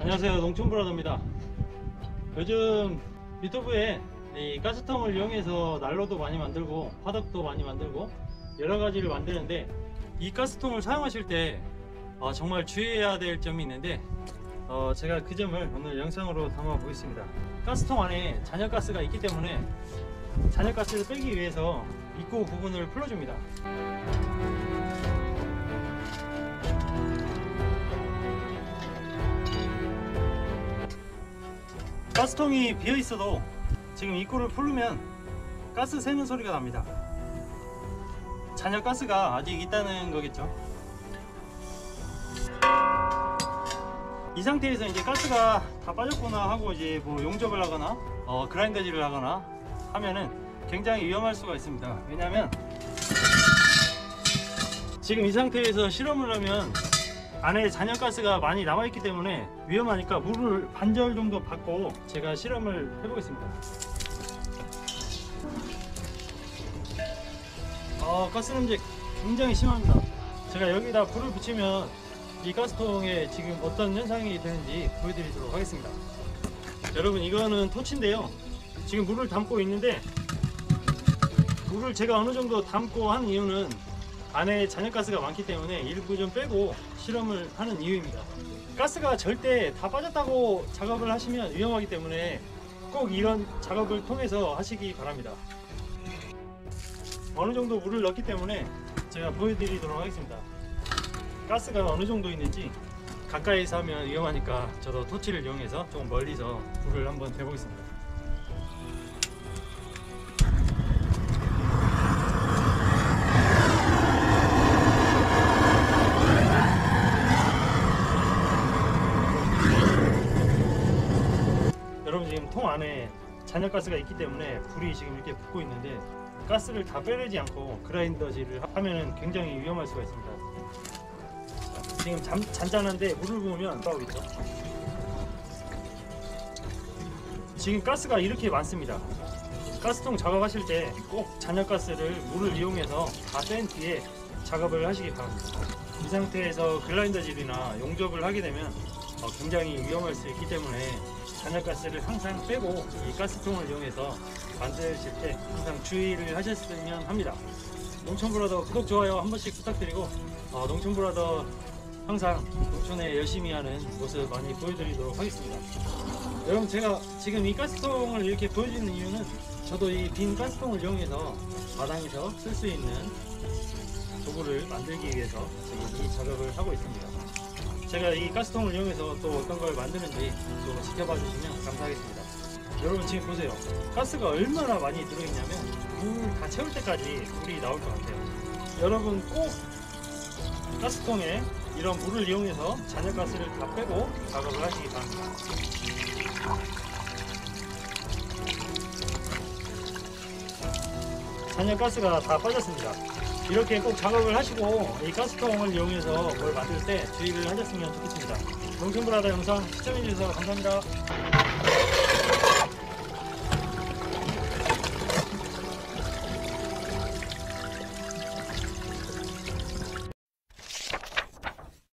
안녕하세요, 농촌브라더입니다. 요즘 유튜브에 이 가스통을 이용해서 난로도 많이 만들고 화덕도 많이 만들고 여러 가지를 만드는데, 이 가스통을 사용하실 때 정말 주의해야 될 점이 있는데, 제가 그 점을 오늘 영상으로 담아 보겠습니다. 가스통 안에 잔여가스가 있기 때문에 잔여가스를 빼기 위해서 입구 부분을 풀어줍니다. 가스통이 비어 있어도 지금 입구를 풀면 가스 새는 소리가 납니다. 잔여가스가 아직 있다는 거겠죠. 이 상태에서 이제 가스가 다 빠졌구나 하고 이제 뭐 용접을 하거나 그라인더질을 하거나 하면은 굉장히 위험할 수가 있습니다. 왜냐하면 지금 이 상태에서 실험을 하면 안에 잔여가스가 많이 남아있기 때문에 위험하니까 물을 반절 정도 받고 제가 실험을 해보겠습니다. 가스 냄새 굉장히 심합니다. 제가 여기다 불을 붙이면 이 가스통에 지금 어떤 현상이 되는지 보여드리도록 하겠습니다. 여러분, 이거는 토치인데요, 지금 물을 담고 있는데, 물을 제가 어느 정도 담고 한 이유는 안에 잔여가스가 많기 때문에 일부 좀 빼고 실험을 하는 이유입니다. 가스가 절대 다 빠졌다고 작업을 하시면 위험하기 때문에 꼭 이런 작업을 통해서 하시기 바랍니다. 어느 정도 물을 넣기 때문에 제가 보여드리도록 하겠습니다. 가스가 어느 정도 있는지. 가까이서 하면 위험하니까 저도 토치를 이용해서 좀 멀리서 불을 한번 대보겠습니다. 여러분, 지금 통 안에 잔여가스가 있기 때문에 불이 지금 이렇게 붙고 있는데, 가스를 다 빼내지 않고 그라인더질을 하면은 굉장히 위험할 수가 있습니다. 지금 잔잔한데 물을 부으면 나오고 있죠. 지금 가스가 이렇게 많습니다. 가스통 작업하실 때 꼭 잔여가스를 물을 이용해서 다 뺀 뒤에 작업을 하시기 바랍니다. 이 상태에서 그라인더질이나 용접을 하게 되면 굉장히 위험할 수 있기 때문에 잔여가스를 항상 빼고 이 가스통을 이용해서 만드실 때 항상 주의를 하셨으면 합니다. 농촌브라더 구독, 좋아요 한 번씩 부탁드리고, 농촌브라더 항상 농촌에 열심히 하는 모습 많이 보여드리도록 하겠습니다. 여러분, 제가 지금 이 가스통을 이렇게 보여주는 이유는 저도 이 빈 가스통을 이용해서 마당에서 쓸 수 있는 도구를 만들기 위해서 지금 이 작업을 하고 있습니다. 제가 이 가스통을 이용해서 또 어떤 걸 만드는지 또 지켜봐 주시면 감사하겠습니다. 여러분, 지금 보세요. 가스가 얼마나 많이 들어있냐면 물 다 채울 때까지 물이 나올 것 같아요. 여러분, 꼭 가스통에 이런 물을 이용해서 잔여가스를 다 빼고 작업을 하시기 바랍니다. 잔여가스가 다 빠졌습니다. 이렇게 꼭 작업을 하시고 이 가스통을 이용해서 뭘 만들 때 주의를 하셨으면 좋겠습니다. 농촌브라더 영상 시청해주셔서 감사합니다.